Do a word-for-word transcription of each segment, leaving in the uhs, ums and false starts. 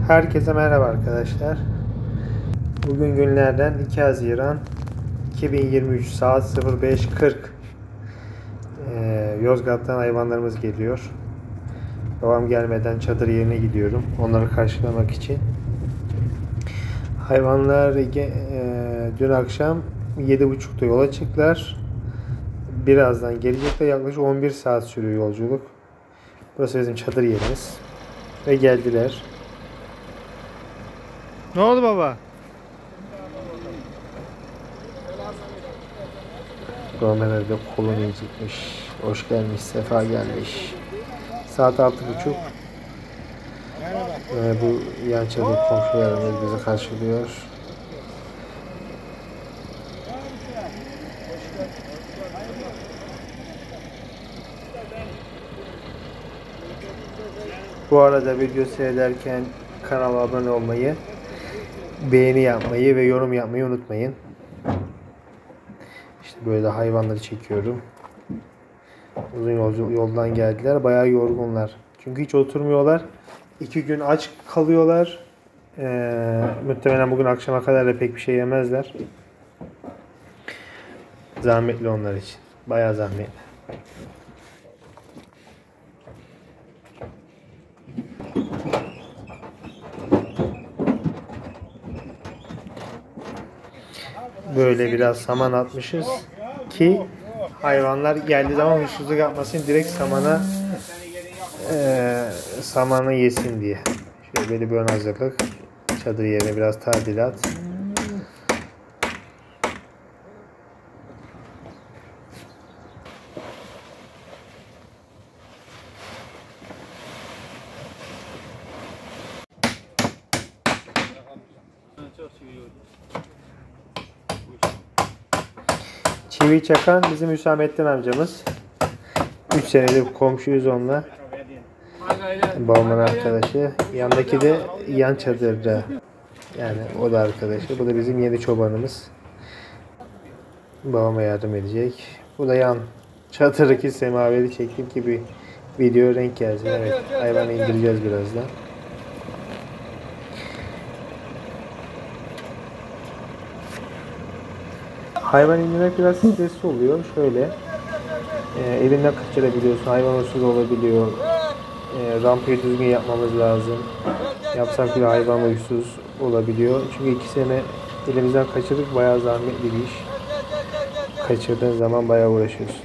Herkese merhaba arkadaşlar. Bugün günlerden iki Haziran iki bin yirmi üç saat sıfır beş kırk. Ee, Yozgat'tan hayvanlarımız geliyor. Babam gelmeden çadır yerine gidiyorum. Onları karşılamak için. Hayvanlar e, dün akşam yedi buçukta yola çıktılar. Birazdan gelecekler. Yaklaşık on bir saat sürüyor yolculuk. Burası bizim çadır yerimiz. Ve geldiler. Ne oldu baba? Görmelerde kolun incitmiş. Hoş gelmiş, sefa gelmiş. Saat altı buçuk. Ee, bu yan çadır komşularımız bizi karşılıyor. Bu arada video seyrederken kanala abone olmayı, beğeni yapmayı ve yorum yapmayı unutmayın. İşte böyle hayvanları çekiyorum. Uzun yolcu, yoldan geldiler. Bayağı yorgunlar. Çünkü hiç oturmuyorlar. İki gün aç kalıyorlar. Ee, muhtemelen bugün akşama kadar da pek bir şey yemezler. Zahmetli onlar için. Bayağı zahmetli. Böyle biraz saman atmışız ki hayvanlar geldiği zaman hırsızlık yapmasın, direkt samana e, samanı yesin diye. Şöyle böyle bir ön hazırlık. Çadır yerine biraz tadilat. Çivi çakan bizim Hüsamettin amcamız. üç senedir komşuyuz onunla. Babamın arkadaşı. Yandaki de yan çadırda. Yani o da arkadaşı. Bu da bizim yeni çobanımız. Babama yardım edecek. Bu da yan çadırdaki semaveri çektim ki bir video renk gelsin. Evet, hayvanı indireceğiz birazdan. Hayvan indirmek biraz stresli oluyor. Şöyle e, elinden kaçırabiliyorsun. Hayvan hırsız olabiliyor. E, rampayı düzgün yapmamız lazım. Yapsak bile hayvan huysuz olabiliyor. Çünkü iki sene elimizden kaçırdık. Bayağı zahmetli bir iş. Kaçırdığın zaman bayağı uğraşıyorsun.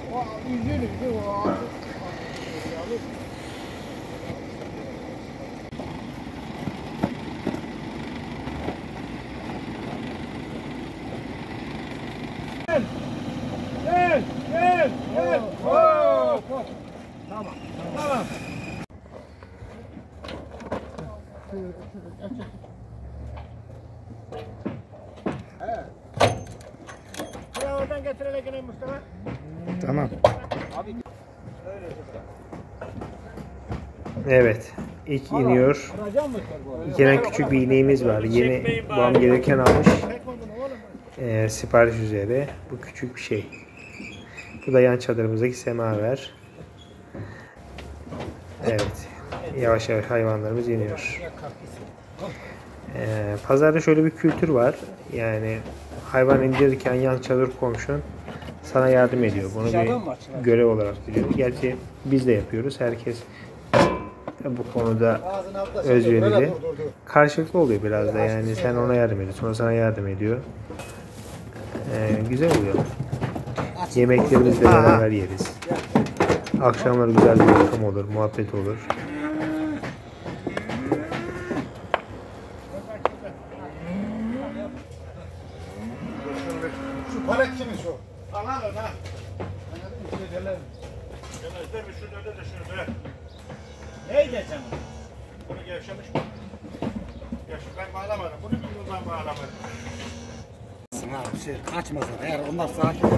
Gel, gel, gel. Hop, hop. Tamam, tamam. Evet. Şuraya oradan getirelim Mustafa. Tamam. Evet. İlk iniyor. Yine küçük bir ineğimiz var. Yeni babam gelirken almış. Ee, sipariş üzere. Bu küçük bir şey. Bu da yan çadırımızdaki semaver. Evet. Yavaş yavaş hayvanlarımız iniyor. Ee, pazarda şöyle bir kültür var. Yani hayvan indirirken yan çadır komşun sana yardım ediyor. Bunu bir görev olarak biliyorum. Gerçi biz de yapıyoruz. Herkes bu konuda özverili. Karşılıklı oluyor biraz da. Yani sen ona yardım ediyorsun. Sonra sana yardım ediyor. Ee, güzel oluyor. Yemeklerimizle beraber yeriz. Akşamları güzel bir ortam olur, muhabbet olur. Şu palet kimin şu? Alan ha. Ne diyeceğim? Bunu gevşemiş mi? Gevşemiş. Ben bağlamadım. Bunu bundan bağlamadım. Sınav şey kaçmasın. Eğer onlar sakin.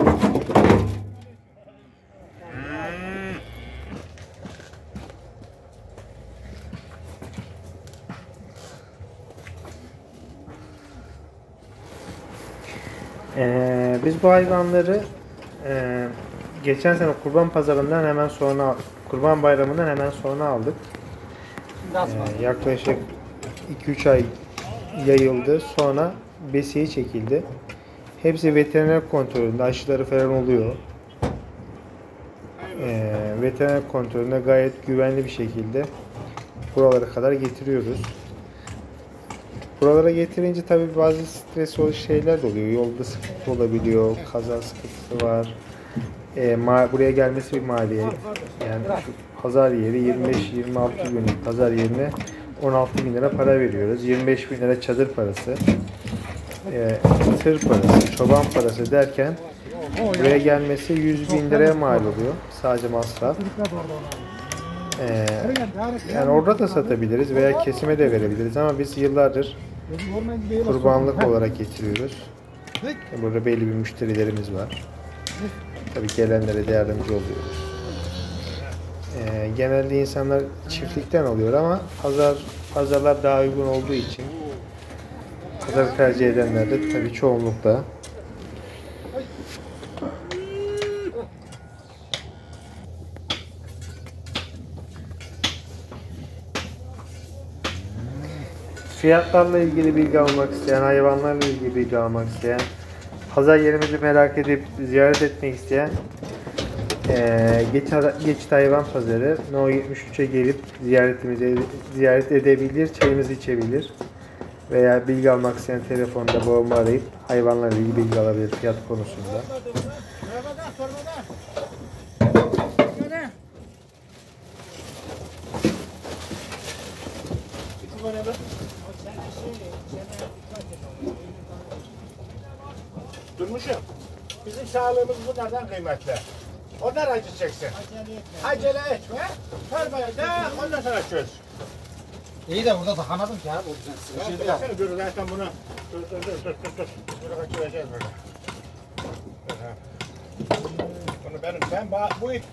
Ee, biz bu hayvanları e, geçen sene Kurban Pazarından hemen sonra, Kurban Bayramı'ndan hemen sonra aldık. Ee, yaklaşık iki üç ay yayıldı. Sonra besiye çekildi. Hepsi veteriner kontrolünde, aşıları falan oluyor. Ee, veteriner kontrolünde gayet güvenli bir şekilde buralara kadar getiriyoruz. Buralara getirince tabii bazı stres oluş şeyler de oluyor. Yolda sıkıntı olabiliyor, kaza sıkıntısı var. Ee, ma- buraya gelmesi bir maliyet. Yani şu pazar yeri yirmi beş yirmi altı günlük pazar yerine on altı bin lira para veriyoruz. yirmi beş bin lira çadır parası, e, tır parası, çoban parası derken buraya gelmesi yüz bin liraya mal oluyor. Sadece masraf. Ee, yani orada da satabiliriz veya kesime de verebiliriz ama biz yıllardır kurbanlık olarak getiriyoruz. Burada belli bir müşterilerimiz var. Tabii gelenlere de yardımcı oluyoruz. Ee, genelde insanlar çiftlikten alıyor ama pazar pazarlar daha uygun olduğu için pazar tercih edenler de tabii çoğunlukla. Fiyatlarla ilgili bilgi almak isteyen, hayvanlarla ilgili bilgi almak isteyen, pazar yerimizi merak edip ziyaret etmek isteyen Ee, Geçit Hayvan Pazarı No yetmiş üçe gelip ziyaretimizi ziyaret edebilir, çayımızı içebilir veya bilgi almak isteyen telefonda babamı arayıp hayvanlarla ilgili bilgi alabilir fiyat konusunda. Durmuşum. Bizim sağlığımız bunlardan kıymetli. Onlar acı çeksin. Acele etme. Torbaya da ondan sonra çöz. İyi de burada takamadım ki abi. O Şimdi sen dur zaten bunu. Dur dur dur dur dur. dur. Bunu kaçıracağız böyle. Bunu benim ben bu ip.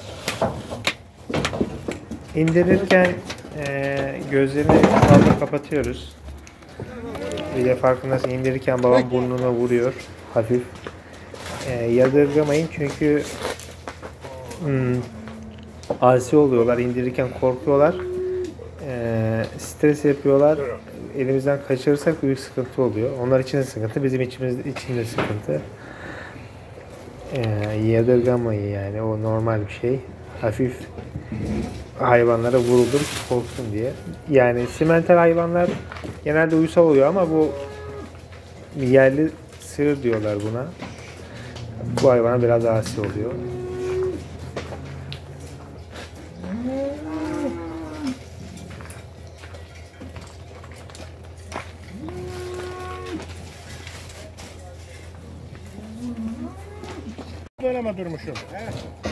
İndirirken e, gözlerini fazla kapatıyoruz. Bir de farkındaysan indirirken babam burnuna vuruyor hafif. E, yadırgamayın çünkü hmm, asi oluyorlar, indirirken korkuyorlar. E, stres yapıyorlar. Elimizden kaçırırsak büyük sıkıntı oluyor. Onlar için de sıkıntı, bizim içimiz için de sıkıntı. E, yadırgamayın yani, o normal bir şey. Hafif hayvanlara vurulur korksun diye. Yani simental hayvanlar genelde uysal oluyor ama bu yerli sığır diyorlar buna. Bu hayvana biraz asi oluyor. Böyle mi durmuşum? He?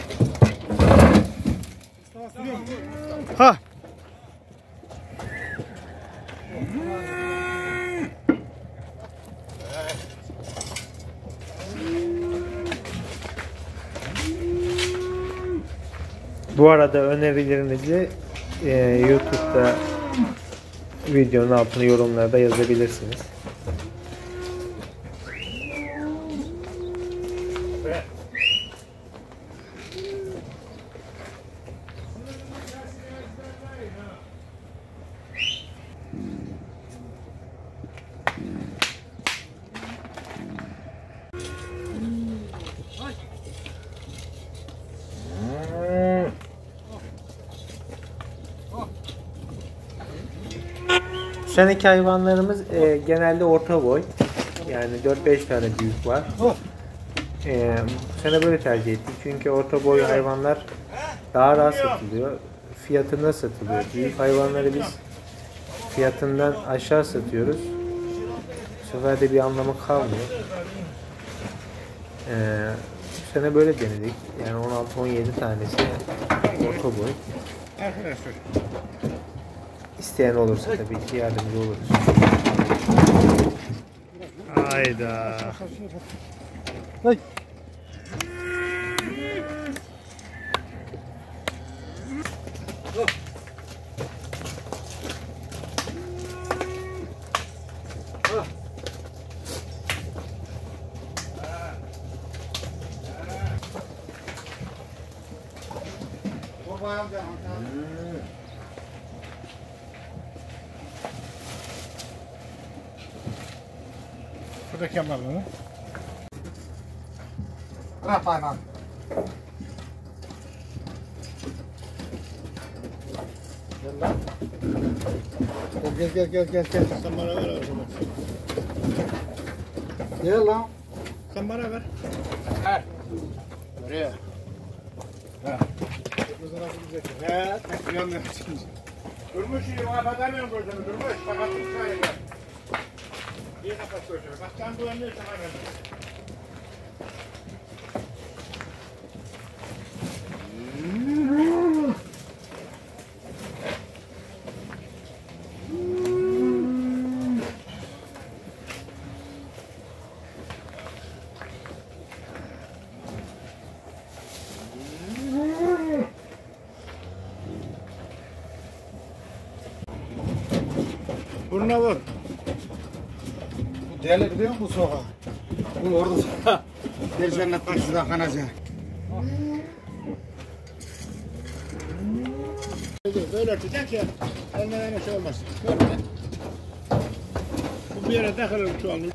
Ha. Bu arada önerilerinizi e, YouTube'da videonun altına yorumlarda yazabilirsiniz. Bu seneki hayvanlarımız e, genelde orta boy. Yani dört beş tane büyük var. E, bu sene böyle tercih ettik. Çünkü orta boy hayvanlar daha rahat satılıyor. Fiyatında satılıyor. Büyük hayvanları biz fiyatından aşağı satıyoruz. Bu sefer de bir anlamı kalmıyor. E, bu sene böyle denedik. Yani on altı on yedi tanesi orta boy. Arkadaşlar. İsteyen olursa tabii ki yardımcı oluruz. Hayda. Hey. Şurada kemalını. Bırak aynen. Gel lan. Gel gel gel gel gel. Sen bana ver o zaman. Gel lan. Sen bana ver. Ver. Buraya. Ha. Kızı nasıl güzel. He, tek yanına çıkınca. Durmuş iyi, bana badamıyorum gözünü, durmuş. Sakatlık sayılır. İyi kapat gözünü. Bak sen güvenliyorsun hemen. Burnuna vur. Bu değerli biliyor musun bu sokağa? Bu orada bir cennet başına kanacak. Böyle örtecek ya, ellerine şey olmasın. Böyle. Bu bir yere takılır şu an.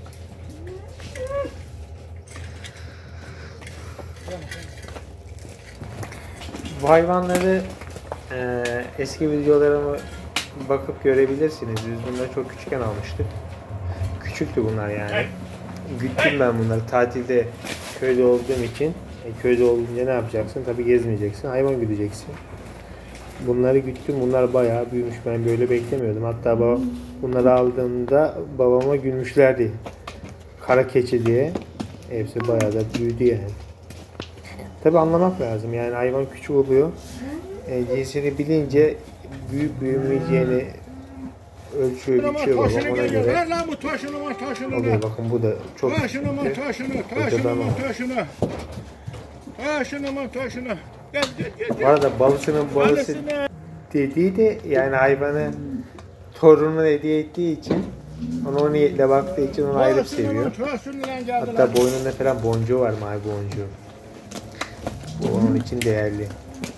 Bu hayvanları e, eski videolarımı bakıp görebilirsiniz. Biz bunları çok küçükken almıştık. Küçüktü bunlar yani. Güttüm ben bunları tatilde köyde olduğum için. E, köyde olunca ne yapacaksın? Tabii gezmeyeceksin. Hayvan güdeceksin. Bunları güttüm. Bunlar bayağı büyümüş. Ben böyle beklemiyordum. Hatta baba, bunları aldığımda babama gülmüşlerdi. Kara keçi diye. Hepsi bayağı da büyüdü yani. Tabii anlamak lazım. Yani hayvan küçük oluyor. E, cinsini bilince büyük büyümeyeceğini ölçüyor, biçiyor babam. Ona göre Ver lan bu taşını var taşını. oluyor. Bakın bu da çok Taşını var küçüktü. taşını, Kocaman taşını ama. var taşını. Taşını var taşını. Gel gel gel. Bu arada balısının balısı Balısını. dediği de yani hayvanı torununa hediye ettiği için ona o niyetle baktığı için onu ayrı seviyor. Hatta boynunda falan boncuğu var, mavi boncuğu. Bu onun için değerli.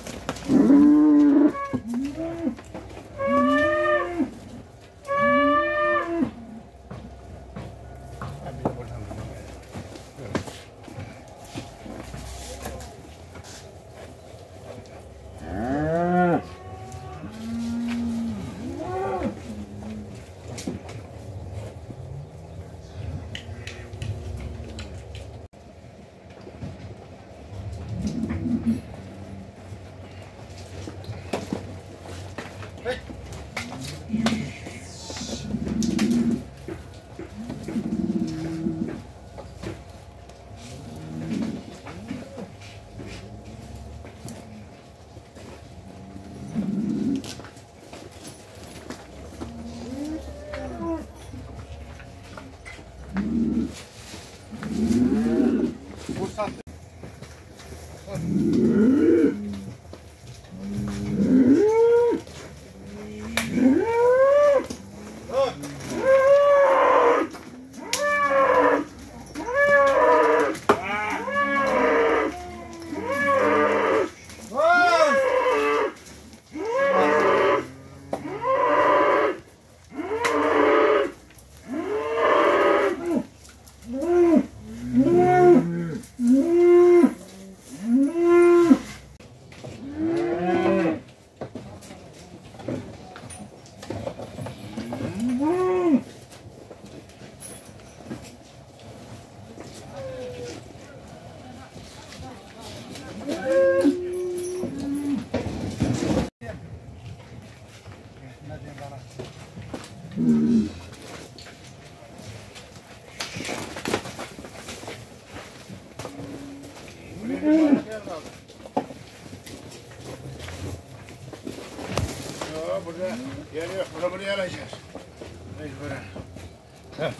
Burada yer yok. Bunu buraya alacağız. Mecburen. Heh.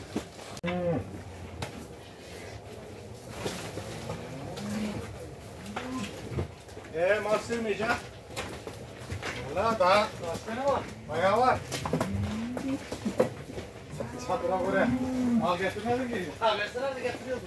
Eee mal sığmayacak. Valla daha hastane var. Bayağı var. Çatıra buraya. Mal getirmedin ki. Ha versene de getiriyordum.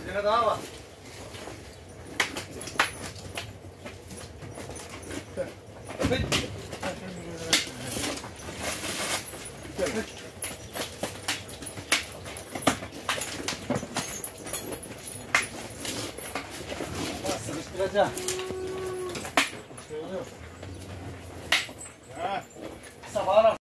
tane daha var. Sıkıştıracağım. Sabahlar.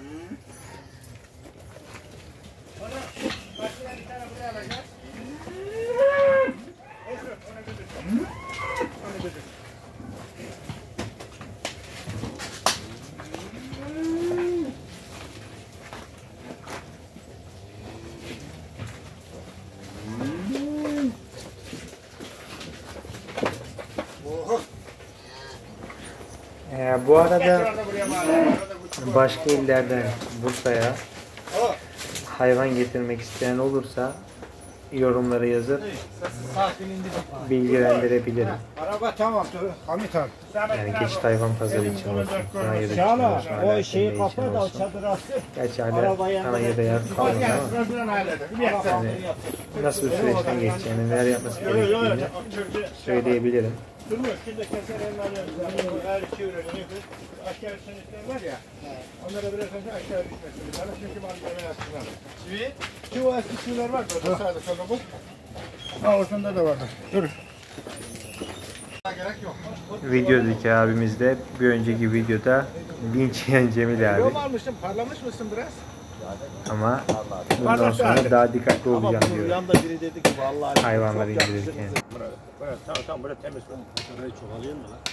Ee, bu arada başka illerden Bursa'ya hayvan getirmek isteyen olursa yorumlara yazıp bilgilendirebilirim. Araba tamam Hamit abi. Yani geçit hayvan pazarı için olsun, Anayır'da için Şahla olsun, o şeyi Alaaddin'de için kapat da olsun. çadır attı. Gerçi hala Anayır'da yer kalmadı ama yani nasıl bir süreçten geçeceğini, neler yapması gerektiğini söyleyebilirim. Durmuyor. Şimdi keser elini alıyoruz. Her iki ürünü aşağı sınıflar var ya. Onlara biraz önce aşağı düşmesin. Bana çünkü malzeme yapsınlar. Çivi? Çivi o eski çiviler var. Burada sağda solda bu. Ha ortada da vardı. Dur. Gerek yok. Videodaki abimiz de bir önceki videoda linç yiyen Cemil abi. Yol almışsın, parlamış mısın biraz? Ama bundan sonra daha dikkatli olacağım diyor. Yanda biri dedi ki vallahi Hayvanları indirirken. Burası tamam tamam böyle temiz. Parayı çoğalıyor mu lan?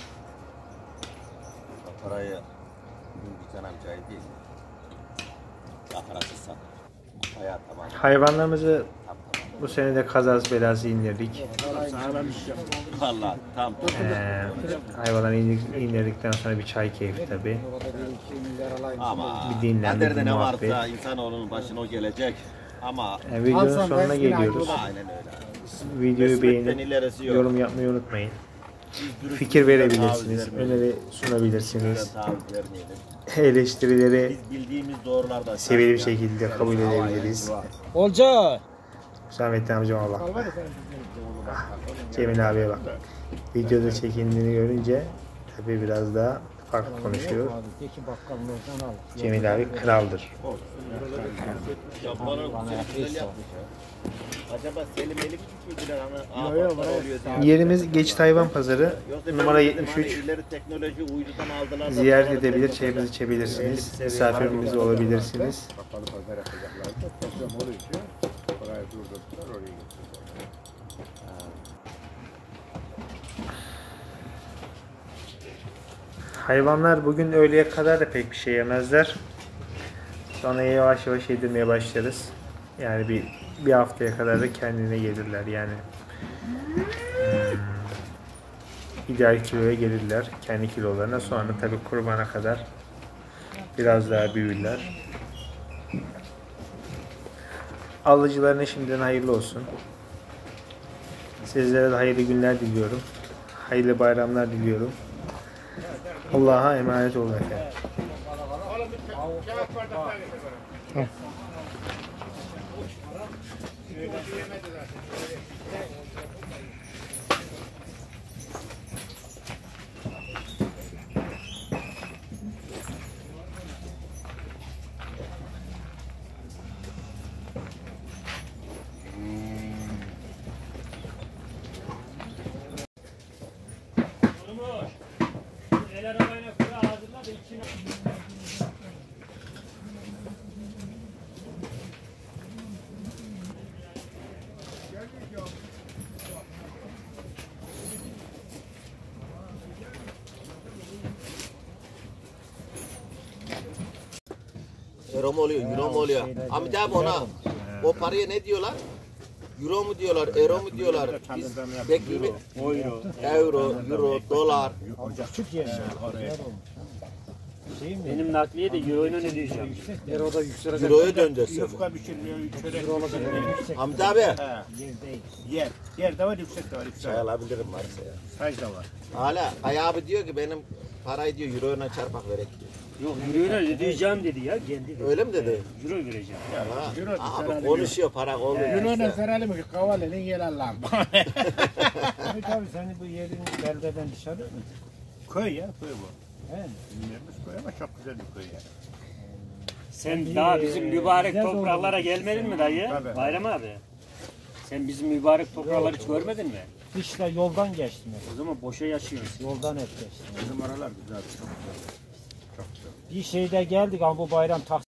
Parayı bir tane amcayı değil. Daha parasız sat. Bayağı tamam. Hayvanlarımızı bu sene de kazası belası indirdik. Vallahi tam. Ee, hayvanları indir- indirdikten sonra bir çay keyfi tabi. Ama Bir dinlenme, kaderde bir ne muhabbet. varsa insanoğlunun başına o gelecek. Ama Yani videonun sonuna geliyoruz. aynen öyle. Videoyu Nispeten beğenip ilerisi yok. yorum yapmayı unutmayın. Biz dürüst Fikir taviz verebilirsiniz, vermeyelim. öneri sunabilirsiniz. Taviz vermeyelim. Eleştirileri Biz bildiğimiz doğrularda seviyeli bir şekilde kabul edebiliriz. Olcay. Hüsamettin amcama bak. Cemil abiye bak. Videoda çekindiğini görünce tabii biraz daha farklı konuşuyor. Cemil abi kraldır. Acaba Selim Elik küçüldüler ana oluyor diye. Yerimiz Geçit Hayvan Pazarı numara yetmiş üç. İleri teknoloji uydudan aldılar. Ziyaret edebilir, çayımızı içebilirsiniz. Misafirimiz olabilirsiniz. Kapalı pazar yapacaklar. Deprem oluyor ki parayı durdurdular oraya götürdüler. Hayvanlar bugün öğleye kadar da pek bir şey yemezler. Sonra yavaş yavaş yedirmeye başlarız. Yani bir bir haftaya kadar da kendine gelirler. Yani hmm, ideal kiloya gelirler. Kendi kilolarına. Sonra tabii kurbana kadar biraz daha büyürler. Alıcılarına şimdiden hayırlı olsun. Sizlere de hayırlı günler diliyorum. Hayırlı bayramlar diliyorum. Allah'a emanet olun efendim. Euro mu oluyor, euro mu oluyor? Hamit abi ona o paraya ne diyorlar? Euro mu diyorlar, euro mu diyorlar? Biz bekleme euro, euro, euro, dolar. Benim nakliye de euro ile ne diyeceğim? Ero'da yükselecek. Euroya döndürsün. Yufka pişirmiyor, çörek pişirmiyor. Hamit abi. Yer, yer de var, yüksek de var. Yüksek. Çay alabilirim varsa ya. Saç da var. Hala Ay abi diyor ki benim parayı diyor euro ile çarpak verek diyor. Yok euroyla ödeyeceğim dedi ya kendi dedi. Öyle mi dedi? Euro vereceğim. Ha, Euro da aha, zararlı konuşuyor para oluyor. Yunan eseralı mı ki kavalinin yer Allah'ım. Tabii tabii senin bu yerin beldeden dışarı mı? Köy ya köy bu. He. Bilmiyoruz köy ama çok güzel bir köy yani. Sen daha bizim mübarek Güzel topraklara oldu. gelmedin mi dayı? Tabii. Bayram abi. Sen bizim mübarek toprakları hiç görmedin mi? Dışla yoldan geçtim. hep. O zaman boşa yaşıyorsun. Yoldan hep geçtim. Bizim oralar güzel. Çok güzel. Çok güzel. Bir şeyde geldik ama bu bayram